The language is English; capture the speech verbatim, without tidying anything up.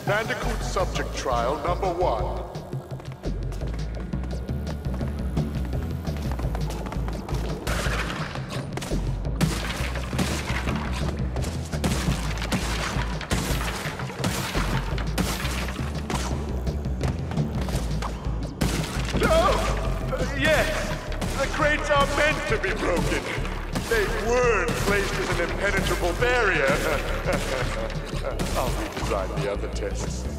Bandicoot subject trial number one. The crates are meant to be broken. They weren't placed as an impenetrable barrier. I'll redesign the other tests.